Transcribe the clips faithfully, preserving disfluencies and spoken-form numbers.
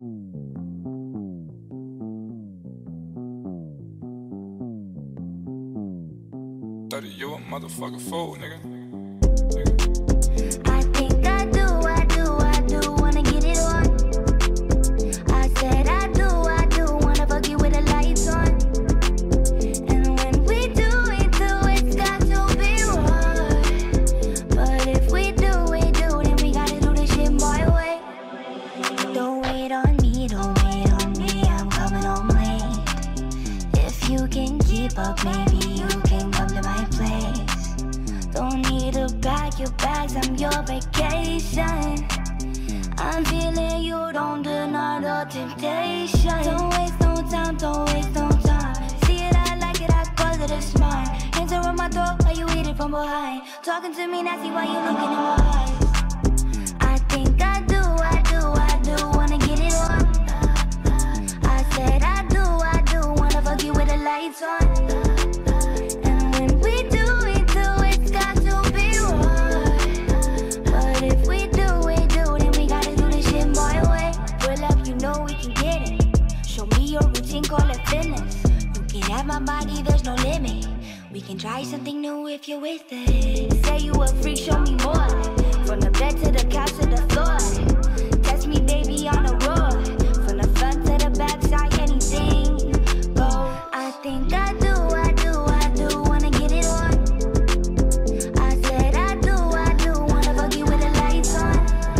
thirty, you a motherfucker fool, nigga. I think I do, I do, I do wanna get it on. I said I do, I do wanna fuck you with the lights on. And when we do it, do it's got to be right. But if we do, we do, then we gotta do this shit my way. Don't wait on me, don't wait on me, I'm coming home late. If you can keep up, maybe you can come to my place. Don't need to pack your bags, I'm your vacation. I'm feeling you, don't deny the temptation. Don't waste no time, don't waste no time. See it, I like it, I call it a smile. Hands around my throat, while you eat it from behind. Talking to me nasty while you looking in my eyes. I think I do, I do, I do wanna get it on. I said I do, I do wanna fuck you with the lights on. And when we do it, do it's got to be right. But if we do, we do, then we gotta do this shit my way. Pull up, you know we can get it. Show me your routine, call it fitness. You can have my body, there's no limit. We can try something new if you're with it. Say you a freak, show me more. From the bed to the couch to the floor. Test me, baby, on the road. From the front to the back side, anything go. I think I do, I do, I do wanna get it on. I said I do, I do wanna fuck you with the lights on.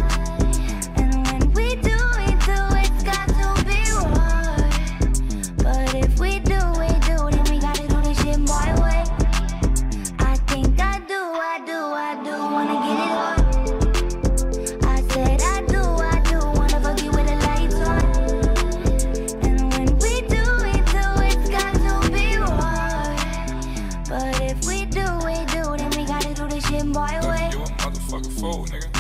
And when we do it, do it's got to be right. But if we do, we do, then we gotta do this shit my way. I think I do, I do, I do wanna get it on. I said I do, I do wanna fuck you with the lights on. And when we do it, do it's got to be right. But if we do, we do, then we gotta do this shit my way. You a motherfucker fool, nigga.